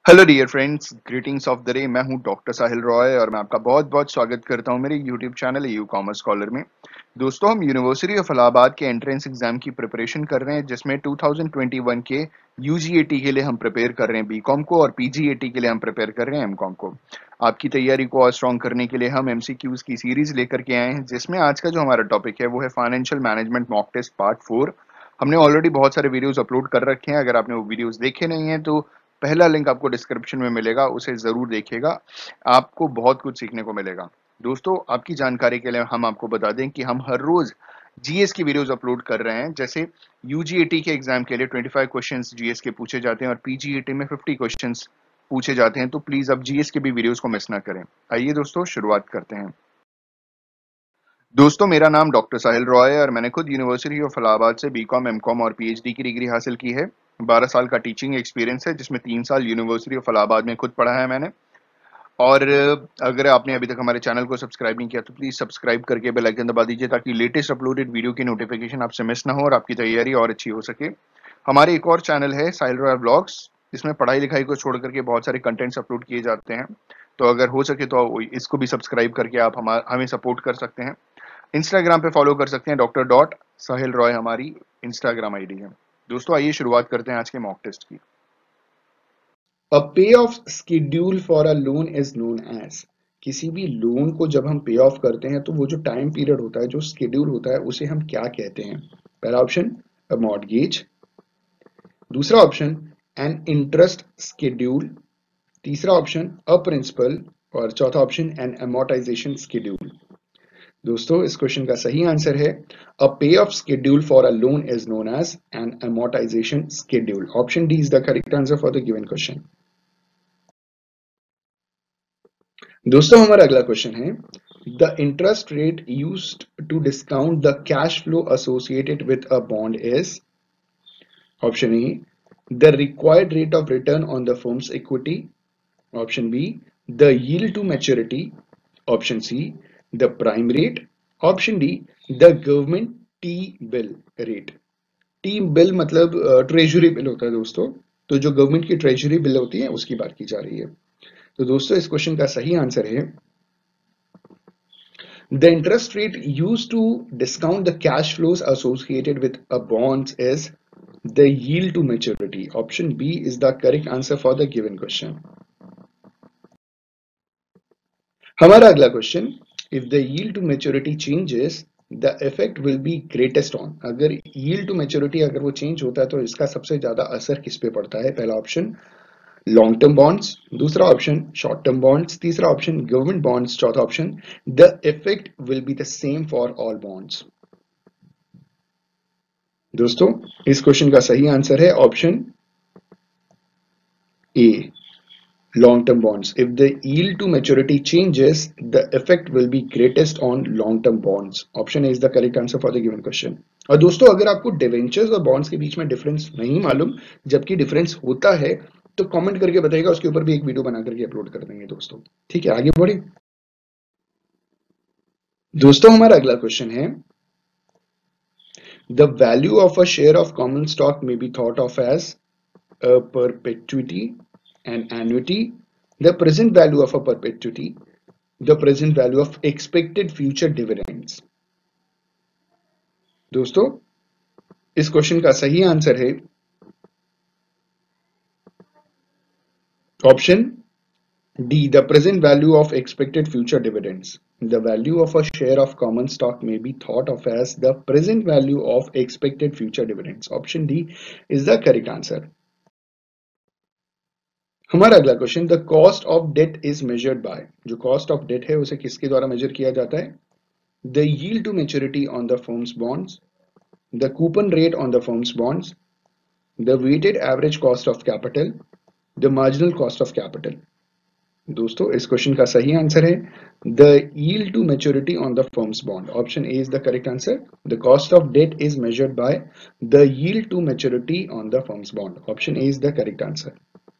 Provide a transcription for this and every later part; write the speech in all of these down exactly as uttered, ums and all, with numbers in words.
Hello dear friends, greetings of the day. मैं हूं doctor साहिल रॉय और मैं आपका बहुत बहुत स्वागत करता हूं मेरे YouTube channel U commerce scholar में। दोस्तों, हम यूनिवर्सिटी ऑफ इलाहाबाद के एंट्रेंस एग्जाम की प्रिपरेशन कर रहे हैं, जिसमें दो हज़ार इक्कीस के यूजीएटी के लिए हम प्रिपेयर कर रहे हैं बीकॉम को, और पीजीएटी के लिए हम प्रिपेयर कर रहे हैं एमकॉम को। आपकी तैयारी को और स्ट्रॉन्ग करने के लिए हम एमसीक्यूज की सीरीज लेकर के आए हैं, जिसमें आज का जो हमारा टॉपिक है वो है financial management mock test part four. हमने ऑलरेडी बहुत सारे वीडियोस अपलोड कर रखे हैं। अगर आपने वो वीडियोस देखे नहीं हैं तो पहला लिंक आपको डिस्क्रिप्शन में मिलेगा, उसे जरूर देखिएगा। आपको बहुत कुछ सीखने को मिलेगा। दोस्तों, आपकी जानकारी के लिए हम आपको बता दें कि हम हर रोज जीएस की वीडियोस अपलोड कर रहे हैं। जैसे यूजीएटी के एग्जाम के लिए पच्चीस क्वेश्चंस जीएस के पूछे जाते हैं और पीजीएटी में पचास क्वेश्चंस पूछे जाते हैं, तो प्लीज आप जीएस के भी वीडियोस को मिस ना करें। आइए दोस्तों, शुरुआत करते हैं। दोस्तों, मेरा नाम डॉक्टर साहिल रॉय है और मैंने खुद यूनिवर्सिटी ऑफ इलाहाबाद से बीकॉम, एमकॉम और पीएचडी की डिग्री हासिल की है। बारह साल का टीचिंग एक्सपीरियंस है, जिसमें तीन साल यूनिवर्सिटी ऑफ इलाहाबाद में खुद पढ़ा है मैंने। और अगर आपने अभी तक हमारे चैनल को सब्सक्राइब नहीं किया तो प्लीज सब्सक्राइब करके बेल आइकन दबा दीजिए, ताकि लेटेस्ट अपलोडेड वीडियो की नोटिफिकेशन आपसे मिस ना हो और आपकी तैयारी और अच्छी हो सके। हमारे एक और चैनल है साहिल रॉय ब्लॉग्स, जिसमें पढ़ाई लिखाई को छोड़ करके बहुत सारे कंटेंट्स अपलोड किए जाते हैं। तो अगर हो सके तो इसको भी सब्सक्राइब करके आप हमारा हमें सपोर्ट कर सकते हैं। इंस्टाग्राम पे फॉलो कर सकते हैं, डॉक्टर डॉट साहिल रॉय हमारी इंस्टाग्राम आईडी है। दोस्तों, आइए शुरुआत करते हैं आज के मॉक टेस्ट की। A pay off schedule for a loan is known as. किसी भी लोन को जब हम पे ऑफ करते हैं तो वो जो टाइम पीरियड होता है, जो स्केड्यूल होता है, उसे हम क्या कहते हैं? पहला ऑप्शन अ मॉर्गेज, दूसरा ऑप्शन एन इंटरेस्ट स्केड्यूल, तीसरा ऑप्शन अ प्रिंसिपल और चौथा ऑप्शन एन अमोर्टाइजेशन स्केड्यूल। दोस्तों, इस क्वेश्चन का सही आंसर है a pay off schedule for a loan is known as an amortization schedule. Option D is the correct answer for the given question. दोस्तों, हमारा अगला क्वेश्चन है the interest rate used to discount the cash flow associated with a bond is. Option a the required rate of return on the firm's equity, option b the yield to maturity, option c the prime rate, option d the government T bill rate. T bill मतलब treasury bill होता है दोस्तों। तो जो government की treasury bill होती है उसकी बात की जा रही है। तो दोस्तों, इस क्वेश्चन का सही आंसर है the interest rate used to discount the cash flows associated with a bonds is the yield to maturity. Option B is the correct answer for the given question. हमारा अगला question, if the yield to maturity changes the effect will be greatest on। अगर yield to maturity अगर वो change होता है तो इसका सबसे ज्यादा असर किस पे पड़ता है? पहला ऑप्शन लॉन्ग टर्म बॉन्ड्स, दूसरा ऑप्शन शॉर्ट टर्म बॉन्ड्स, तीसरा ऑप्शन गवर्नमेंट बॉन्ड्स, चौथा option the effect will be the same for all bonds. दोस्तों, इस क्वेश्चन का सही आंसर है option a long term bonds. If the yield to maturity changes the effect will be greatest on long term bonds। Option A is the correct answer for the given question. और दोस्तों, अगर आपको debentures और bonds के बीच में difference नहीं मालूम, जबकि डिफरेंस होता है, तो कमेंट करके बताइएगा, उसके ऊपर भी एक वीडियो बना करके अपलोड कर देंगे दोस्तों। ठीक है, आगे बढ़े। दोस्तों, हमारा अगला क्वेश्चन है the value of a share of common stock may be thought of as a perpetuity, an annuity, the present value of a perpetuity, the present value of expected future dividends। दोस्तों, इस question का सही answer है option d the present value of expected future dividends. The value of a share of common stock may be thought of as the present value of expected future dividends। Option D is the correct answer। हमारा अगला question, the cost of debt is measured by. जो cost of debt है उसे किसके द्वारा measure किया जाता है? The yield to maturity on the firm's bonds, the coupon rate on the firm's bonds, the weighted average cost of capital, the marginal cost of capital. दोस्तों, इस क्वेश्चन का सही आंसर है the yield to maturity on the firm's bond. Option A is the correct answer. The cost of debt is measured by the yield to maturity on the firm's bond. Option A is the correct answer.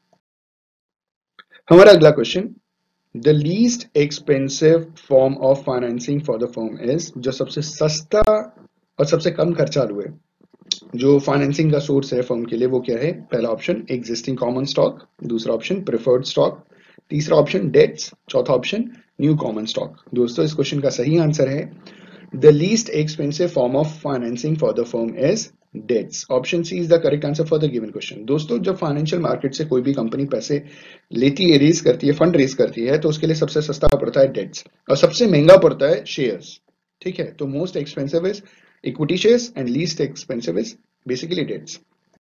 हमारा अगला question, the least expensive form of financing for the firm is. जो सबसे सस्ता और सबसे कम खर्चालू है, जो financing का सोर्स है फर्म के लिए वो क्या है? पहला ऑप्शन एग्जिस्टिंग कॉमन स्टॉक, दूसरा ऑप्शन प्रेफर्ड स्टॉक, तीसरा ऑप्शन डेट्स, चौथा ऑप्शन न्यू कॉमन स्टॉक। दोस्तों इस क्वेश्चन का सही आंसर है the least expensive form of financing for the firm is debts. Option c is the correct answer for the given question. दोस्तों जब financial market से कोई भी कंपनी पैसे लेती है, रेज करती है, फंड रेज करती है, तो उसके लिए सबसे सस्ता पड़ता है डेट्स और सबसे महंगा पड़ता है शेयर्स। ठीक है, तो most expensive is equity shares and least expensive is basically debts.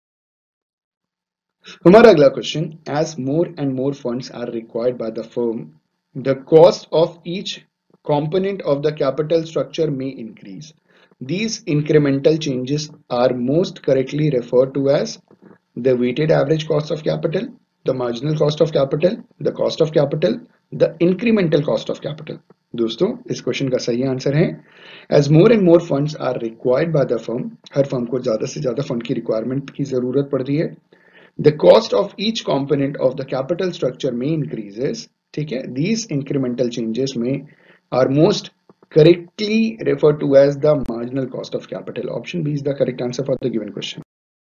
हमारा अगला question, as more and more funds are required by the firm the cost of each component of the capital structure may increase. These incremental changes are most correctly referred to as the weighted average cost of capital, the marginal cost of capital, the cost of capital, the incremental cost of capital. दोस्तों इस question का सही answer है as more and more funds are required by the firm, हर firm को ज्यादा से ज्यादा फंड की रिक्वायरमेंट की जरूरत पड़ती है। The cost of each component of the capital structure may increases. ठीक है, these incremental changes may are most correctly referred to as the marginal cost of capital. Option B is the correct answer for the given question.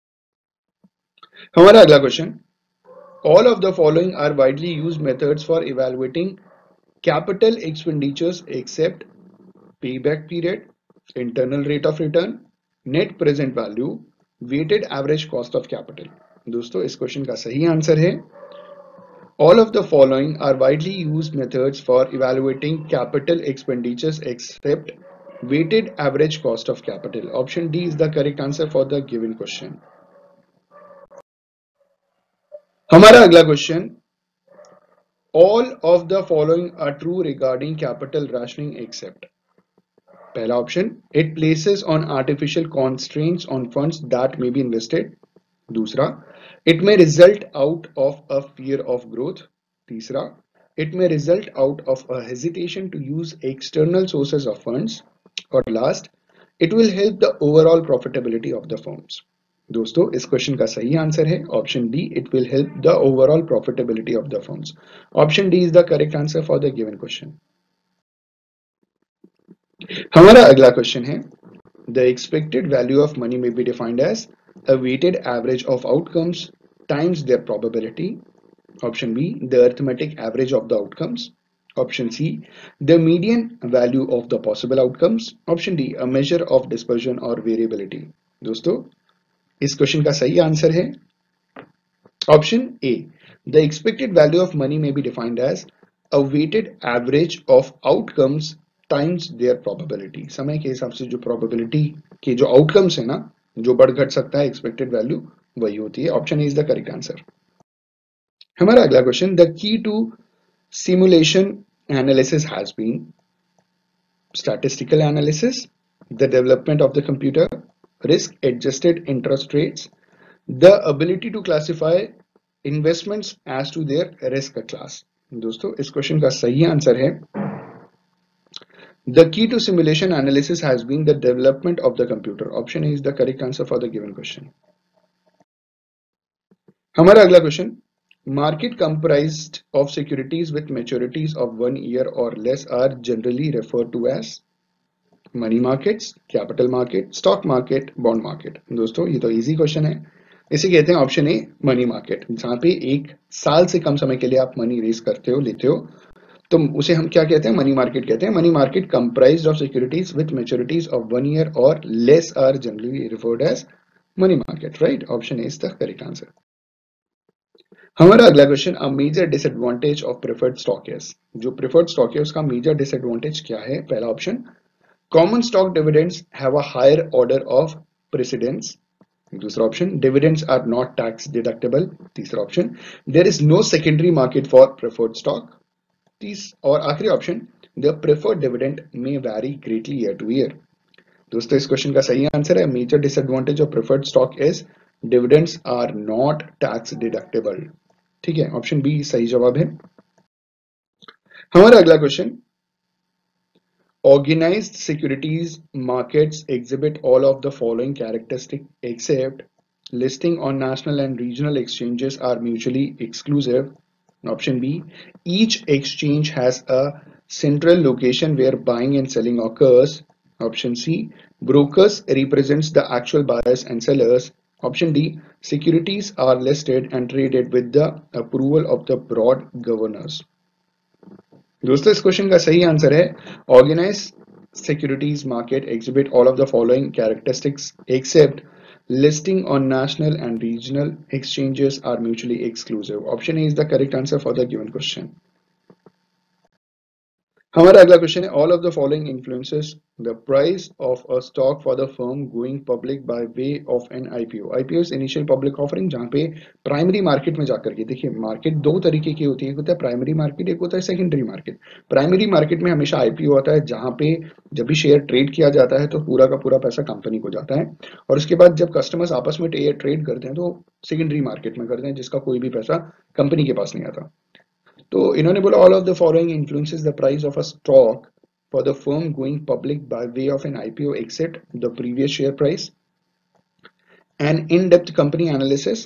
हमारा अगला question, all of the following are widely used methods for evaluating capital expenditures except payback period, internal rate of return, net present value, weighted average cost of capital. दोस्तों इस question का सही answer है all of the following are widely used methods for evaluating capital expenditures except weighted average cost of capital. Option D is the correct answer for the given question. हमारा अगला question, all of the following are true regarding capital rationing except पहला option it places on artificial constraints on funds that may be invested, दूसरा it may result out of a fear of growth, तीसरा it may result out of a hesitation to use external sources of funds, और last it will help the overall profitability of the firms. दोस्तों इस question का सही answer है option d it will help the overall profitability of the firms. Option d is the correct answer for the given question. हमारा अगला question है the expected value of money may be defined as a weighted average of outcomes times their probability. Option B, the arithmetic average of the outcomes. Option C, the median value of the possible outcomes. Option D, a measure of dispersion or variability. दोस्तों इस question का सही answer है option a, the expected value of money may be defined as a weighted average of outcomes times their probability. समय के हिसाब से जो probability के जो outcomes है ना, जो बढ़ घट सकता है एक्सपेक्टेड वैल्यू वही होती है। Option is the correct answer. हमारा अगला question, the key to simulation analysis has been statistical analysis, the development of the computer, risk adjusted interest rates, the ability to classify investments as to their risk class. दोस्तों इस question का सही answer है the key to simulation analysis has been the development of the computer. Option A is the correct answer for the given question. हमारा अगला question, market comprised of securities with maturities of one year or less are generally referred to as money markets, capital market, stock market, bond market. दोस्तों ये तो easy question है, इसे कहते हैं option a money market, जहां पे एक साल से कम समय के लिए आप मनी रेज करते हो, लेते हो, तो उसे हम क्या कहते हैं? मनी मार्केट कहते हैं। Money market comprised of securities with maturities of one year और less are generally referred as money market, right? Option is the correct answer. हमारा अगला question, a major disadvantage of preferred stock is, जो preferred stock है उसका major disadvantage क्या है? पहला option, common stock dividends have a higher order of precedence, दूसरा option, dividends are not tax deductible, तीसरा option, there is no secondary market for preferred stock, तीस और आखिरी option, the preferred dividend may vary greatly year to year. दोस्तों इस question का सही answer है major disadvantage of preferred stock is dividends are not tax deductible. ठीक है, ऑप्शन बी सही जवाब है। हमारा अगला question, organized securities markets exhibit all of the following characteristic except listing on national and regional exchanges are mutually exclusive. Option B, each exchange has a central location where buying and selling occurs. Option C, brokers represents the actual buyers and sellers. Option D, securities are listed and traded with the approval of the broad governors. दोस्तों इस question का सही answer है organize securities market exhibit all of the following characteristics except listing on national and regional exchanges are mutually exclusive. Option A is the correct answer for the given question. हमारा अगला question है all of the following influences the price of a stock for the firm going public by way of an IPO. IPO is initial public offering, जहां पे primary market में जाकर के, देखिए market दो तरीके की होती है, एक होता है प्राइमरी मार्केट, एक होता है सेकेंडरी मार्केट. प्राइमरी मार्केट में हमेशा आईपीओ होता है, जहां पे जब भी शेयर ट्रेड किया जाता है तो पूरा का पूरा पैसा कंपनी को जाता है, और उसके बाद जब कस्टमर्स आपस में ट्रेड करते हैं तो सेकेंडरी मार्केट में करते हैं, जिसका कोई भी पैसा कंपनी के पास नहीं आता. तो इन्होंने बोला all of the following influences the price of a stock for the firm going public by way of an I P O except the previous share price, an in-depth company analysis,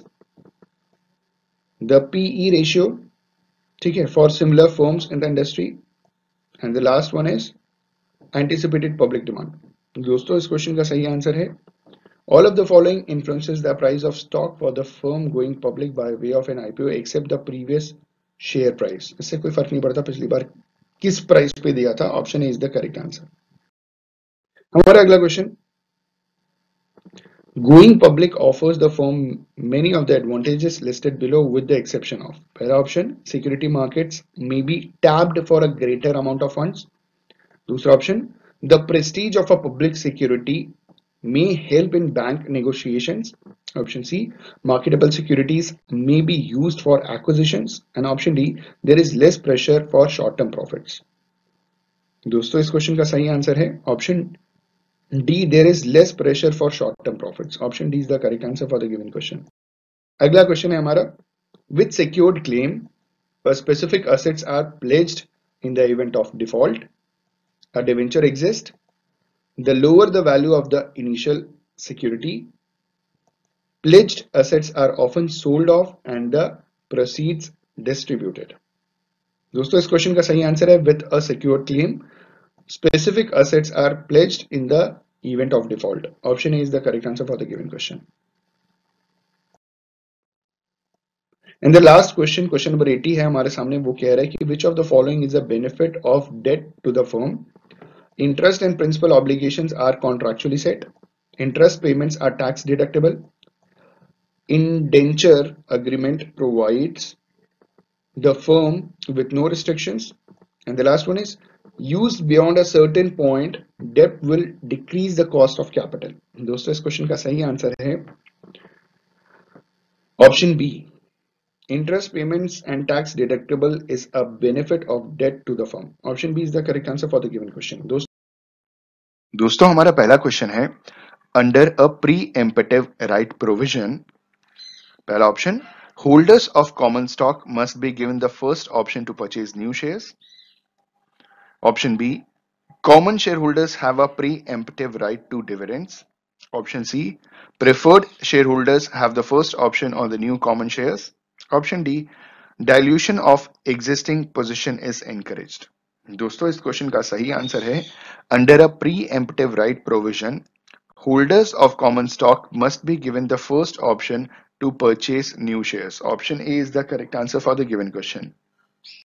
the P E ratio, ठीक है, for similar firms in the industry, and the last one is anticipated public demand. दोस्तों इस question का सही answer है all of the following influences the price of stock for the firm going public by way of an I P O except the previous share price. इससे कोई फर्क नहीं पड़ता पिछली बार किस प्राइस पे दिया था. Option A is the correct answer. हमारा अगला question, going public offers the firm many of the advantages listed below with the exception of. पहला option, security markets may be tapped for a greater amount of funds. दूसरा option, the prestige of a public security may help in bank negotiations. Option C, marketable securities may be used for acquisitions. And option D, there is less pressure for short-term profits. दोस्तों इस question का सही answer है option D, there is less pressure for short term profits. Option D is the correct answer for the given question. अगला question है हमारा, with secured claim specific assets are pledged in the event of default, a debenture exist, the lower the value of the initial security, pledged assets are often sold off and the proceeds distributed. दोस्तों इस question का सही answer है with a secured claim specific assets are pledged in the event of default. Option A is the correct answer for the given question. And the last question, question number eighty है हमारे सामने, वो कह रहा है कि which of the following is a benefit of debt to the firm? Interest and principal obligations are contractually set. Interest payments are tax deductible. Indenture agreement provides the firm with no restrictions. And the last one is, used beyond a certain point, debt will decrease the cost of capital. दोस्तों इस question का सही answer है option B, interest payments and tax deductible is a benefit of debt to the firm. Option B is the correct answer for the given question. दोस्तों दोस्तों हमारा पहला question है under a preemptive right provision. पहला option, holders of common stock must be given the first option to purchase new shares. Option B, common shareholders have a preemptive right to dividends. Option C, preferred shareholders have the first option on the new common shares. Option D, dilution of existing position is encouraged. दोस्तों इस question का सही answer है under a pre emptive right provision, holders of common stock must be given the first option to purchase new shares. Option A is the correct answer for the given question.